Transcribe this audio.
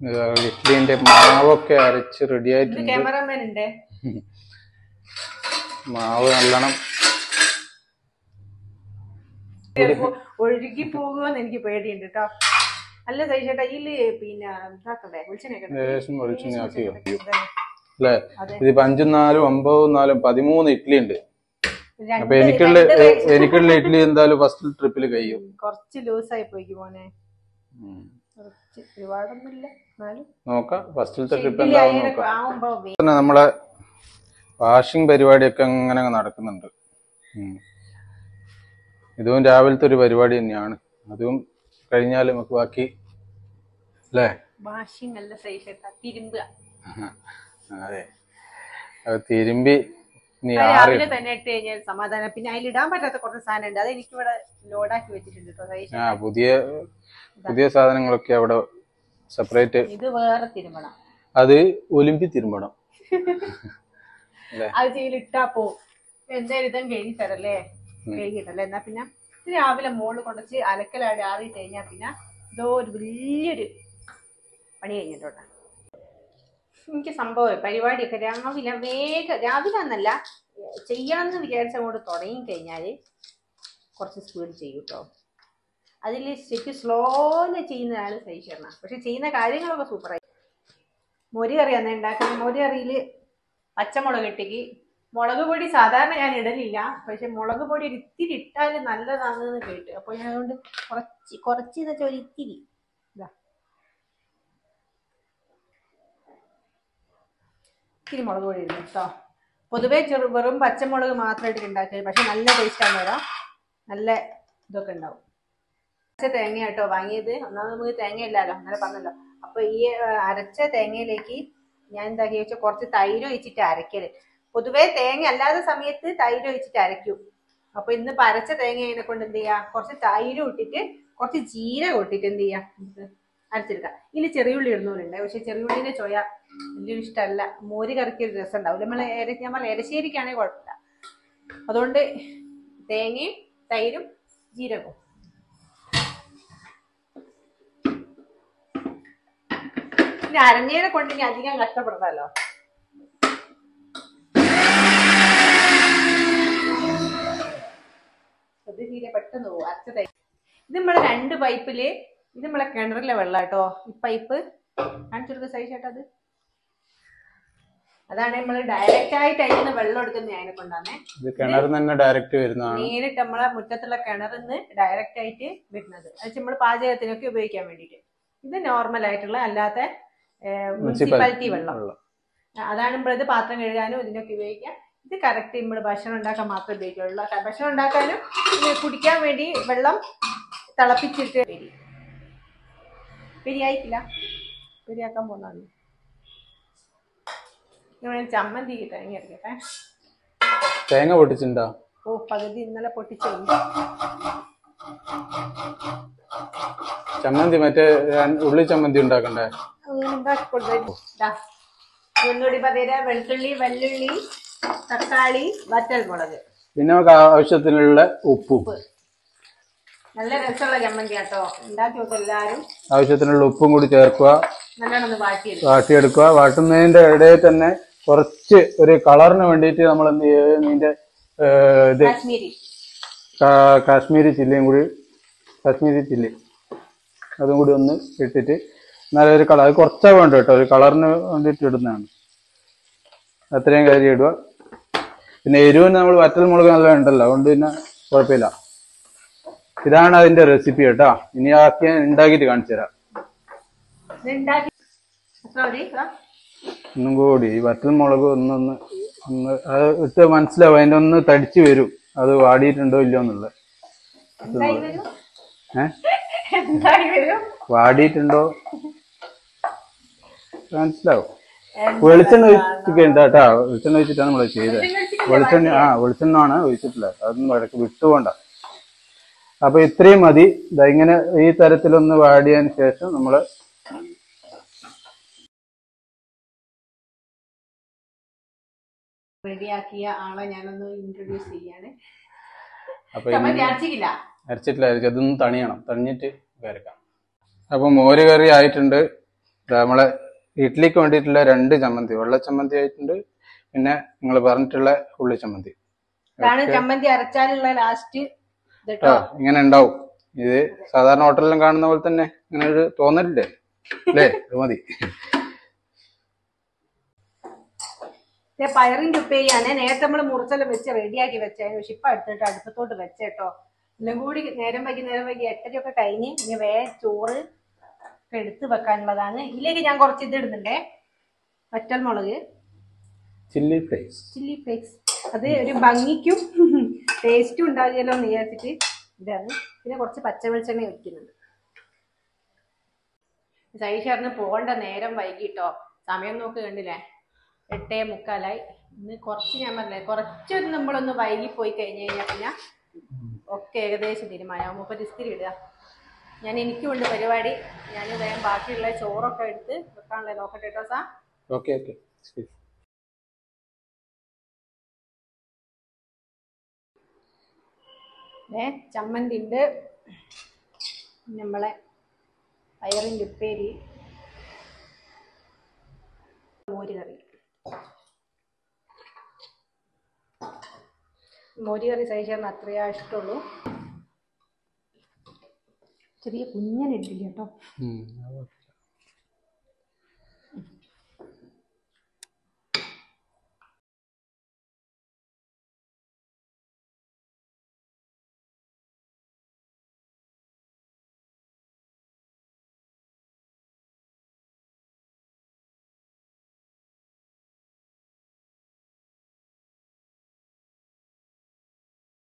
ഇഡ്ഡലിന്റെ മാവൊക്കെ അരച്ച് റെഡി ആയിട്ടുണ്ട്. ക്യാമറമാൻ ഉണ്ട്. മാവ് നല്ലോണം ഒഴുകി പോകുമെന്ന് എനിക്ക് പേടിയുണ്ട് കേട്ടോ. അല്ല സൈഷേട്ടാ ഇതില് പിന്നെ ഇതാക്കണ്ടേ ലേശം വെളിച്ചെണ്ണ ആക്കി അല്ലേ? ഇതിപ്പോ 5, 4, 9, 4, 13 ഇഡ്ഡലി ഉണ്ട്. അപ്പൊ എനിക്കുള്ള ഇഡ്ഡലി എന്തായാലും ഫസ്റ്റ് ട്രിപ്പിൽ കഴിയും. കുറച്ച് ലൂസായി പോയിക്ക് പോനെ, ഒരുപാടൊന്നുമില്ല. നോക്കാം ഫസ്റ്റിലത്തെ ട്രിപ്പ് എന്താവും നോക്കാം. നമ്മളെ വാഷിംഗ് പരിപാടിയൊക്കെ അങ്ങനെ നടക്കുന്നുണ്ട്. ഇതും രാവിലത്തെ ഒരു പരിപാടി തന്നെയാണ്. അതും കഴിഞ്ഞാൽ നമുക്ക് ബാക്കി അല്ലേ? വാഷിംഗ് അല്ല സൈഷേട്ടാ, തിരുമ്പുക. അതെ, അത് തിരുമ്പി രാവിലെ തന്നെ ഇട്ട് കഴിഞ്ഞാൽ സമാധാനം. പിന്നെ അതിലിടാൻ പറ്റാത്ത കുറച്ച് സാധനം ഉണ്ട്, അത് എനിക്കിവിടെ ലോഡാക്കി വെച്ചിട്ടുണ്ട് കേട്ടോ. പുതിയ സാധനങ്ങളൊക്കെ അവിടെ സെപ്പറേറ്റ്. ഇത് വേറെ തിരുമ്പണം, അത് ഒലിമ്പി തിരുമ്പണം. അത് ചെയ്യിലിട്ടാ പോ. എന്തായാലും ഇതും കഴുകി തരല്ലേ, കഴുകിട്ടല്ലേ. എന്നാ പിന്നെ രാവിലെ മോള് കൊണ്ടുവച്ച് അലക്കലാടി ആറിയിട്ട് കഴിഞ്ഞാൽ പിന്നെ ഇതോ ഒരു വലിയൊരു പണി കഴിഞ്ഞിട്ടോട്ടെ. എനിക്ക് സംഭവം പരിപാടിയൊക്കെ രാവിലെ എന്നല്ല ചെയ്യണമെന്ന് വിചാരിച്ച അങ്ങോട്ട് തുടങ്ങി കഴിഞ്ഞാൽ കുറച്ച് സ്പീഡ് ചെയ്യും കേട്ടോ. അതിൽ ശരിക്കും സ്ലോന്ന് ചെയ്യുന്നതാണ് സഹിച്ചേർന്ന. പക്ഷെ ചെയ്യുന്ന കാര്യങ്ങളൊക്കെ സൂപ്പറായി. മൊരി കറിയാണ് ഉണ്ടാക്കുന്നത്. മൊരി കറിയിൽ പച്ചമുളക് ഇട്ടിക്ക്, മുളക് പൊടി സാധാരണ ഞാൻ ഇടലില്ല, പക്ഷെ മുളക് പൊടി ഒരു ഇത്തിരി ഇട്ടാൽ നല്ലതാണെന്ന് കേട്ടു. അപ്പോൾ ഞാൻ അതുകൊണ്ട് കുറച്ച് വെച്ചാൽ ഒരു ഇത്തിരി ഇത്തിരി മുളക് പൊടി ഇടുന്നു കേട്ടോ. പൊതുവേ വെറും പച്ചമുളക് മാത്രം ഇട്ടിട്ട് ഉണ്ടാക്കുക, പക്ഷെ നല്ല ടേസ്റ്റാണ് വരാം. നല്ല ഇതൊക്കെ ഉണ്ടാവും. അരച്ച തേങ്ങ കേട്ടോ വാങ്ങിയത്. ഒന്നാമത് നമുക്ക് തേങ്ങ ഇല്ലല്ലോ, അങ്ങനെ പറഞ്ഞല്ലോ. അപ്പൊ ഈ അരച്ച തേങ്ങയിലേക്ക് ഞാൻ എന്താക്കി വെച്ചാൽ കുറച്ച് തൈര് ഒഴിച്ചിട്ട് അരക്കല്. പൊതുവേ തേങ്ങ അല്ലാത്ത സമയത്ത് തൈര് ഒഴിച്ചിട്ട് അരയ്ക്കും. അപ്പൊ ഇന്നിപ്പോ അരച്ച തേങ്ങ അതിനെ കൊണ്ട് എന്ത് ചെയ്യാ, കുറച്ച് തൈര് ഇട്ടിട്ട് കുറച്ച് ജീരകം ഇട്ടിട്ട് എന്ത് ചെയ്യാ അരച്ചെടുക്കാം. ഇതിൽ ചെറിയുള്ളി ഇടുന്നവരുണ്ട്, പക്ഷെ ചെറിയുള്ളിന്റെ ചോയ വലിയൊരു ഇഷ്ടമല്ല. മോര് കറിക്ക് ഒരു രസം ഉണ്ടാവില്ല. നമ്മൾ എരശ്ശേരിക്കാണെങ്കിൽ കുഴപ്പമില്ല. അതുകൊണ്ട് തേങ്ങയും തൈരും ജീരകവും പിന്നെ അരഞ്ഞേനെ കൊണ്ട് ഇനി അധികം കഷ്ടപ്പെടണല്ലോ. പെട്ടെന്ന് പോകും അരച്ച തൈര്. ഇത് നമ്മളെ 2 പൈപ്പില്, ഇത് നമ്മളെ കിണറിലെ വെള്ളം കേട്ടോ. ഈ പൈപ്പ് കാണിച്ചെടുക്ക സൈഷേട്ടാ. അതാണ് നമ്മള് ഡയറക്റ്റ് ആയിട്ട് അതിന് വെള്ളം എടുക്കുന്ന അതിനെ കൊണ്ടാണ്. നേരിട്ട് നമ്മളെ മുറ്റത്തുള്ള കിണറിന്ന് ഡയറക്റ്റ് ആയിട്ട് വരുന്നത്. അത് നമ്മൾ പാചകത്തിനൊക്കെ ഉപയോഗിക്കാൻ വേണ്ടിട്ട്. ഇത് നോർമൽ ആയിട്ടുള്ള അല്ലാത്ത മുനിസിപ്പാലിറ്റി വെള്ളം. അതാണ് നമ്മളിത് പാത്രം കഴുകാനും ഇതിനൊക്കെ ഉപയോഗിക്കാം. ഇത് കറക്റ്റ് നമ്മൾ ഭക്ഷണം ഉണ്ടാക്കാൻ മാത്രമേ ഉപയോഗിക്കുള്ളൂ. ഭക്ഷണം ഉണ്ടാക്കാനും കുടിക്കാൻ വേണ്ടി വെള്ളം തിളപ്പിച്ചിട്ട് പെരിയായിട്ടില്ല, പെരിയാക്കാൻ പോകുന്നതാണ്. ചമ്മന്തി തേങ്ങ എടുക്കട്ടെ. തേങ്ങ പൊട്ടിച്ചിട്ടുണ്ടോ? ഓ, പകുതി ഇന്നലെ പൊട്ടിച്ചു. ചമ്മന്തി മറ്റേ ഉള്ളി ചമ്മന്തി ഉണ്ടാക്കണ്ടേ? ഉണ്ടാക്കി കൊടുത്താ ഉള്ളുടി പതിര, വെളുത്തുള്ളി, വെല്ലുള്ളി, തക്കാളി, വറ്റൽമുളക്, പിന്നെ നമുക്ക് ആവശ്യത്തിനുള്ള ഉപ്പും. നല്ല രസമുള്ള ചമ്മന്തി കേട്ടോ. ഉണ്ടാക്കി നോക്കുക എല്ലാവരും. ആവശ്യത്തിനുള്ള ഉപ്പും കൂടി ചേർക്കുക, നല്ലോണം വാട്ടിയെടുക്കുക. വാട്ടുന്നതിന്റെ ഇടയിൽ തന്നെ കുറച്ച് ഒരു കളറിന് വേണ്ടിയിട്ട് നമ്മൾ എന്ത് ചെയ്യും, ഇതിന്റെ ഇത് കാശ്മീരി ചില്ലി അതും കൂടി ഒന്ന് ഇട്ടിട്ട് നല്ലൊരു കളർ, അത് കുറച്ചാ വേണ്ട കേട്ടോ, ഒരു കളറിന് വേണ്ടിയിട്ട് ഇടുന്നതാണ്. അത്രയും കാര്യം ഇടുക. പിന്നെ എരിവിന് നമ്മൾ വറ്റൽമുളക് നല്ല ഉണ്ടല്ലോ, അതുകൊണ്ട് പിന്നെ കുഴപ്പമില്ല. ഇതാണ് അതിന്റെ റെസിപ്പി കേട്ടോ. ഇനി ഉണ്ടാക്കിയിട്ട് കാണിച്ചു തരാം. ഒന്നും കൂടി ഈ വറ്റൽമുളക് ഒന്ന് അത് ഇട്ട് മനസ്സിലാവും. അതിന്റെ ഒന്ന് തടിച്ചു വരും, അത് വാടിയിട്ടുണ്ടോ ഇല്ലയോ എന്നുള്ളത്. വാടിയിട്ടുണ്ടോ മനസ്സിലാവും. വെളിച്ചെണ്ണ ഒഴിച്ചിട്ടുണ്ട് കേട്ടോ. വെളിച്ചെണ്ണ ഒഴിച്ചിട്ടാണ് നമ്മൾ ചെയ്തത്. വെളിച്ചെണ്ണ ആണ് ഒഴിച്ചിട്ടുള്ളത്. അതൊന്നും ഇടയ്ക്ക് വിട്ടുപോണ്ട. അപ്പൊ ഇത്രയും മതി. ഇങ്ങനെ ഈ തരത്തിലൊന്ന് വാടിയതിന് ശേഷം നമ്മള് റെഡിയാക്കിയ ആളെ ഞാനൊന്ന് ഇൻട്രൊഡ്യൂസ് ചെയ്യാണ്. അപ്പൊ അരച്ചിട്ടില്ല, അതൊന്ന് തണിയണം. തണിഞ്ഞിട്ട് വരക്കാം. അപ്പൊ മോര് കറി ആയിട്ടുണ്ട്. നമ്മളെ ഇഡ്ഡലിക്ക് വേണ്ടിയിട്ടുള്ള 2 ചമ്മന്തി, വെള്ള ചമ്മന്തി ആയിട്ടുണ്ട്, പിന്നെ നിങ്ങൾ പറഞ്ഞിട്ടുള്ള ഉള്ളി ചമ്മന്തി. ഇതാണ് ചമ്മന്തി അരച്ചാലുള്ള ലാസ്റ്റ് ഇങ്ങനെ ഉണ്ടാവും. ഇത് സാധാരണ ഹോട്ടലിലും കാണുന്ന പോലെ തന്നെ ഇങ്ങനെ ഒരു തോന്നലില്ലേ അല്ലേ? അത് മതി. പയറിന്റെ ഉപ്പേരിയാണ്. നേരത്തെ നമ്മൾ മുറിച്ചെല്ലാം വെച്ച് റെഡിയാക്കി വെച്ചായിരുന്നു. പക്ഷെ ഇപ്പൊ എടുത്തിട്ട് അടുപ്പത്തോട്ട് വെച്ചേട്ടോ. എല്ലാം കൂടി നേരം വൈകി 8:30 ഒക്കെ കഴിഞ്ഞ് ഇനി വേഗം ചോറ് ഒക്കെ എടുത്ത് വെക്കാനുള്ളതാണ്. ഇതിലേക്ക് ഞാൻ കുറച്ച് ഇത് ഇടുന്നുണ്ടേ, വറ്റൽമുളക്, ചില്ലി ഫ്ലേക്സ്. അത് ഒരു ഭംഗിക്കും ടേസ്റ്റും ഉണ്ടാകുമല്ലോ എന്ന് വിചാരിച്ചിട്ട് ഇതാണ്. പിന്നെ കുറച്ച് പച്ച വെളിച്ചെണ്ണ ഒഴിക്കുന്നുണ്ട്. സൈഷറിന് പോകേണ്ട നേരം വൈകിട്ടോ. സമയം നോക്ക് കണ്ടില്ലേ, 8:45. ഇന്ന് കുറച്ച് ഞാൻ പറഞ്ഞേ, കുറച്ചൊരു നമ്മളൊന്ന് വൈകി പോയി കഴിഞ്ഞ് കഴിഞ്ഞാൽ പിന്നെ ഒക്കെ ഏകദേശം തീരുമാനമാകും. മുപ്പത് ഇസ്തിരി ഇടുക. എനിക്കുണ്ട് പരിപാടി. ഞാൻ വേഗം ബാക്കിയുള്ള ചോറൊക്കെ എടുത്ത് വെക്കാനുള്ളത് നോക്കട്ടെ കേട്ടോ സാർ. ഓക്കെ. ചമ്മന്തി ഉണ്ട്, നമ്മളെ പയറിൻ്റെ ഉപ്പേരി, മോരുകറി സഹിച്ചാൽ അത്രയാ ഇഷ്ടമുള്ളൂ. ചെറിയ കുഞ്ഞൻ ഇഡ്ഡലി കേട്ടോ.